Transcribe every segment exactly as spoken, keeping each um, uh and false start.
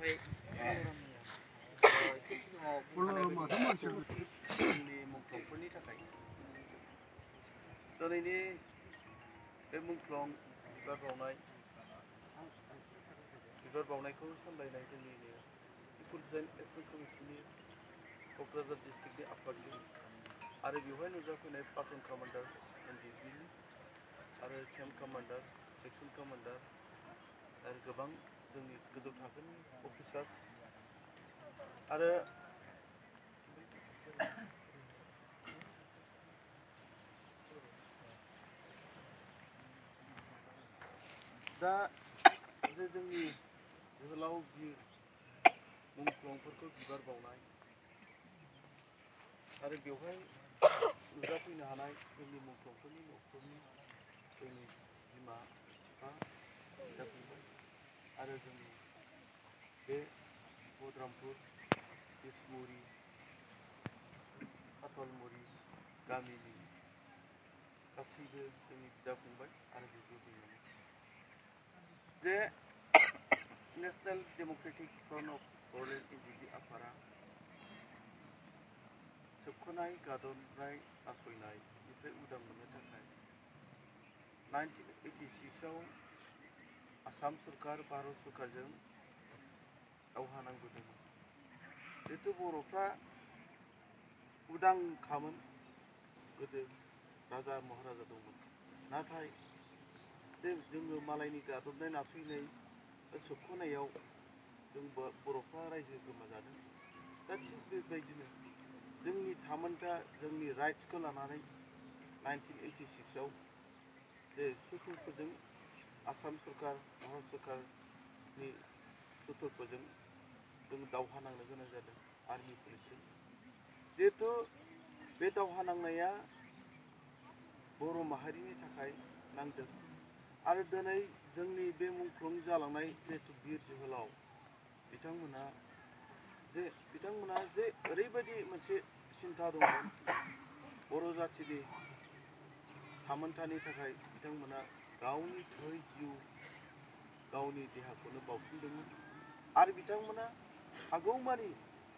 मुंख्लंफोरनि थाखाय दिनैनि बे मुंख्लं बिबार बावनाय बिबार बावनायखौ सामलायनाय जोंनिनो पिपुल्स एक्सन कमिटिनि क'क्राझार डिस्ट्रिक्टनि आफादगिरि आरो बेवहाय नुजाफैनाय प्लाटुन कामान्डार एनडिपिनि आरो केम्प कामान्डार सेक्सन कामान्डार आरो गोबां जोंनि गोजौ थाखोनि अफिसार्स आरो दा जे जोंनि जोहोलाव बिर मुंख्लंफोरखौ बिबार बावनाय आरो बेवहाय नुजाफैनो हानाय जोंनि मुंख्लंफोरनि न'खरनि जोंनि बिमा बिफा बिदा फंबाय आरो जोंनि बे बद्रामपुर बिसमुरि खाथलमुरि गामिनि गासैबो जोंनि बिदा फंबाय आरो बिब' बिनानाव जे national democratic front of Bodoland unity आफादा सोबख'नाय गादबनाय नासयनायनिफ्राय उदां मोननो थाखाय नाइनटिन ओइटि सिक्सआव आसाम सरकार भारत सरकारजों दावहा नांबोदोंमोन। जिहेतु बर'फ्रा उदांखामोन गोदो राजा महाराजा दंमोन, नाथाय जे जोङो मालायनि गादबनाय नासयनाय सोबख'नायाव जों बर'फ्रा रायजो गोमाजादों। दा थिग बेबायदिनो जोंनि थामोनथा जोंनि राइट्सखौ लानानै नाइनटिन ओइटि सिक्सआव जे सुथुरफोरजों आसाम सरकार भारत सरकारनि सुथुरफोरजों जों दावहा नांनो गोनां जादों आर्मि पुलिसजों। जिहेतु बे दावहा नांनाया बर' माहारिनि थाखाय नांदों आरो दिनै जोंनि बे मुंख्लं जालांनाय जिहेतु बिर जोहोलाव बिथांमोना जे बिथांमोना जे ओरैबायदि मोनसे सिन्था दंमोन बर' जाथिनि थामोनथानि थाखाय बिथांमोना गावनि थै जिउ गावनि देहाखौनो बावसोमदोंमोन आरो बिथांमोना हागौमानि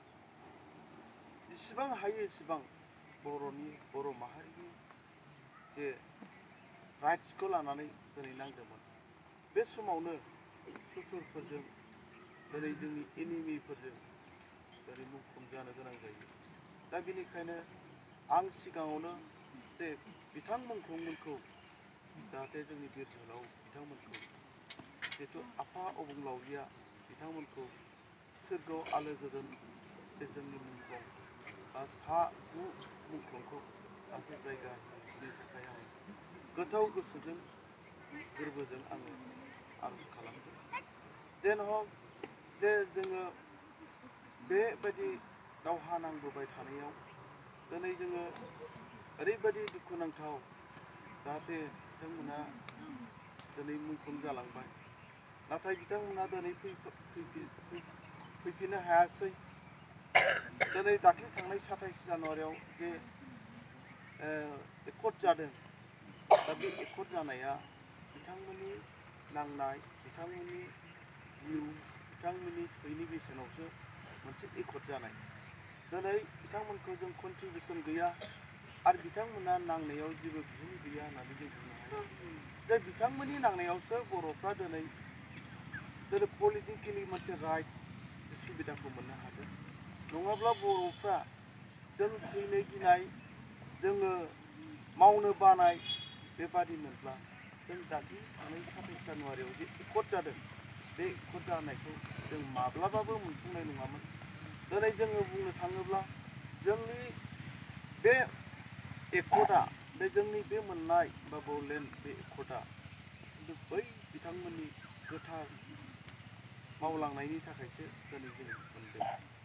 जेसेबां हायो एसेबां बर'नि बर' माहारिनि जे राइट्सखौ लानानै दिनै नांदोंमोन। बे समावनो सुथुरफोरजों दिनै जोंनि एनिमिफोरजों दिनै मुंख्लं जानो गोनां जायो। दा बेनिखायनो आं सिगाङावनो जे बिथां मुंख्लंमोनखौ जाहाथे जोंनि बिर जोहोलाव बिथांमोनखौ जिहेतु आफा अबंलावरिया बिथांमोनखौ सोरगोआव आलो गोजोन जे जोंनि मुंख्लं बा सा गु मुंख्लंखौ जाहाथे जायगा होनो थाखाय आं गोथौ गोसोजों गोरबोजों आङो आर'ज खालामदों। जेन हक जे जोङो बेबायदि दावहा नांबोबाय थानायाव दिनै जोङो ओरैबायदि दुखुनांथाव जाहाथे बिथांमोना दिनै मुंख्लं जालांबाय, नाथाय बिथांमोना दिनै फैफिननो हायासै। दिनै दाख्लै थांनाय साताइस जानुवारियाव जे एकर्ड जादों, दा बे एकर्ड जानाया बिथांमोननि नांनाय बिथांमोननि जिउ बिथांमोननि थैनि बेसेनावसो मोनसे एकर्ड जानाय। दिनै बिथांमोनखौ जों कन्ट्रिबिउसन गैया आरो बिथांमोना नांनायाव जेबो बिहोमा गैया होननानै जों बुंनो हाया। जे बिथांमोननि नांनायावसो बर'फ्रा दिनै दिनै पलिटिकेलि मोनसे राइट सुबिदाखौ मोननो हादों। नङाब्ला बर'फ्रा जों थैनो गिनाय जोङो मावनो बानाय बेबादि मोनब्ला जों दाख्लै थांनाय साताइस जानुवारियाव जे एकर्ड जादों बे एकर्ड जानायखौ जों माब्लाबाबो मोनफुंनाय नङामोन। दिनै जोङो बुंनो थाङोब्ला जोंनि बे एकर्डआ बे जोंनि बे मोननाय बा बड'लेण्ड बे एकर्डआ खिन्थु बै बिथांमोननि गोथार मावलांनायनि थाखायसो दिनै जों मोनदों।